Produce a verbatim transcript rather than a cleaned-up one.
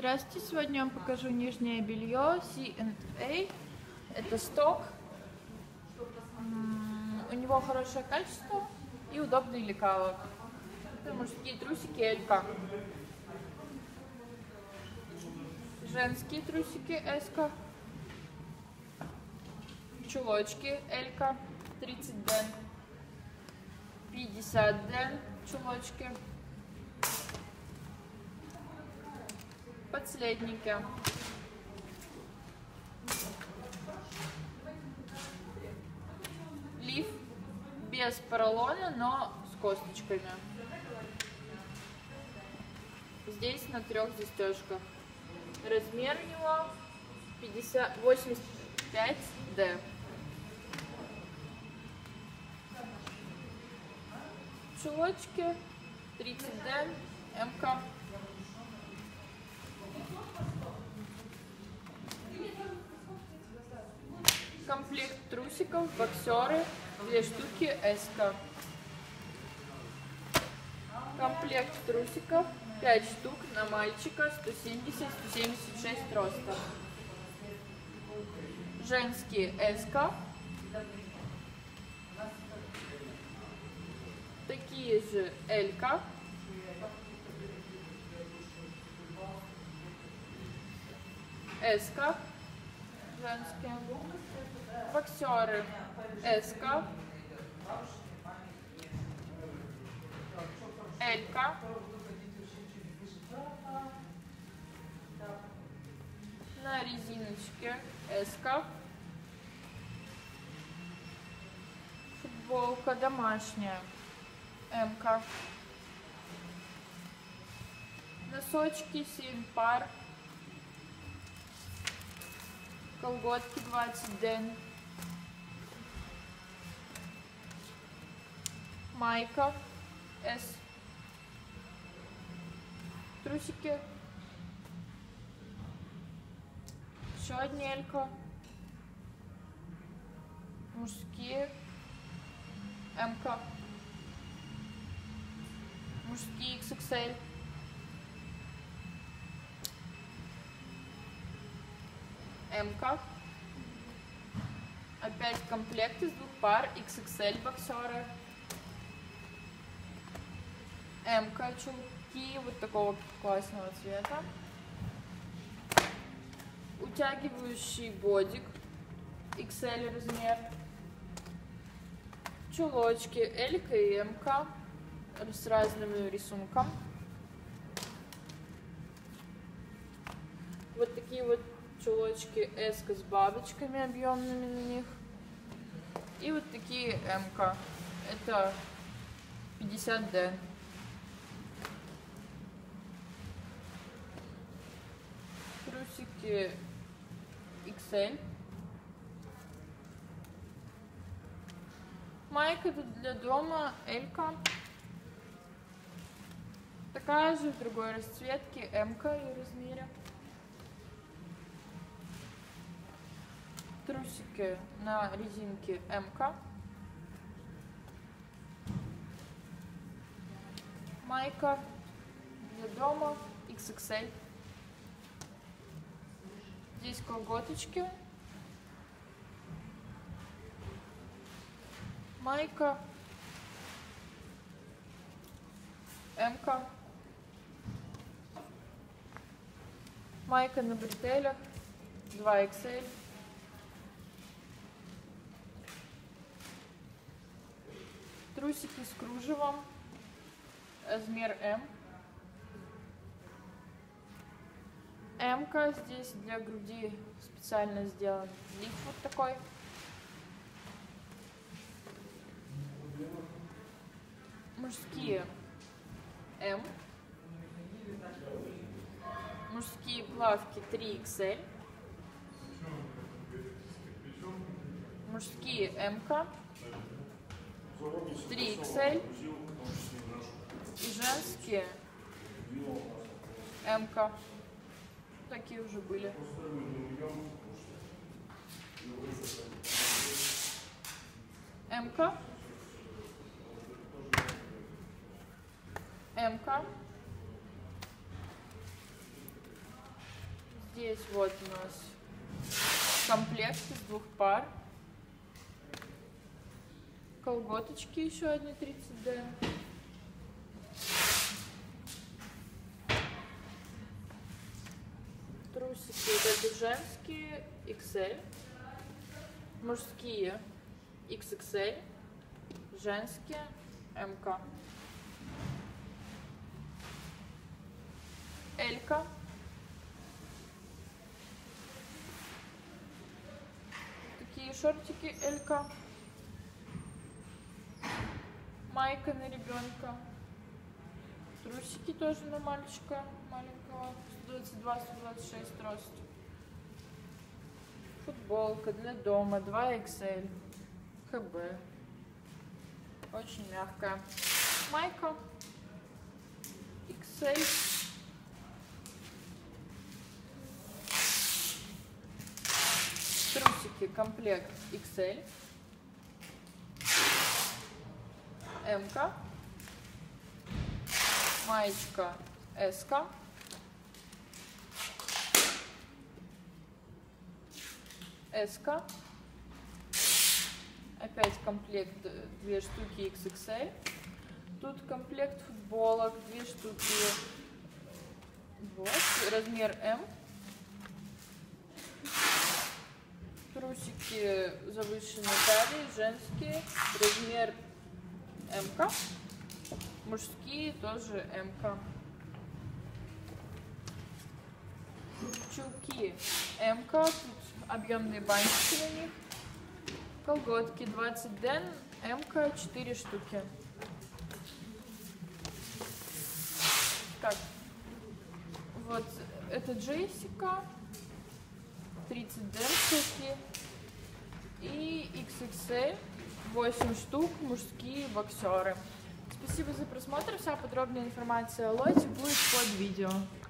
Здравствуйте, сегодня я вам покажу нижнее белье си энд эй. Это сток. У него хорошее качество и удобный лекала. Это мужские трусики Элька. Женские трусики Эска. Чулочки Элька тридцать ден. пятьдесят ден чулочки. Подследники. Лиф без поролона, но с косточками. Здесь на трех застежках. Размер у него пятьдесят, восемьдесят пять дэ. Чулочки тридцать дэ, эмка. Комплект трусиков, боксеры, две штуки эска. Комплект трусиков, пять штук на мальчика, сто семьдесят — сто семьдесят шесть роста. Женские эска. Такие же элька. Эска. Женские. Боксеры эска. Элька. На резиночке эска. Футболка домашняя эмка. Носочки семь пар. Колготки двадцать ден. Майка эс. Трусики. Еще одни элька. Мужские эмка. Мужские икс икс эль. Эмка. Опять комплект из двух пар икс икс эль боксеры. Эмка чулки вот такого классного цвета. Утягивающий бодик икс эль размер. Чулочки элька и эмка с разным рисунком. Вот такие вот чулочки эска с бабочками объемными на них. И вот такие эмка. Это пятьдесят дэн. Трусики икс эль. Майка для дома элька. Такая же в другой расцветке эмка и размере. Трусики на резинке эмка. Майка для дома икс икс эль. Здесь колготочки. Майка эмка. Майка на бретелях два икс эль. Трусики с кружевом, размер эм. Эмка, здесь для груди специально сделан лиф вот такой. Мужские эм. Мужские плавки три икс эль. Мужские эмка. три икс эль. И женские эмка. Такие уже были. Эмка. Эмка. Здесь вот у нас комплект из двух пар. Колготочки еще одни тридцать дэ. Трусики вот это женские икс эль, мужские икс икс эль, женские эм ка, эль-ка, такие шортики эль-ка, майка на ребенка, трусики тоже на мальчика маленького, сто двадцать два — сто двадцать шесть рост, футболка для дома два икс эль, ха бэ, очень мягкая, майка икс эль, трусики комплект икс эль, эм ка, маечка эс-ка, эс-ка, опять комплект две штуки икс икс эль, тут комплект футболок две штуки, вот, размер эм, трусики завышенной талии, женские, размер эм ка, мужские тоже эм ка. Чулки эм ка, тут объемные бантики на них. Колготки двадцать дэ, эм ка четыре штуки. Так, вот это Джессика, тридцать дэ штуки. И икс икс эль, восемь штук, мужские боксеры. Спасибо за просмотр. Вся подробная информация о лоте будет под видео.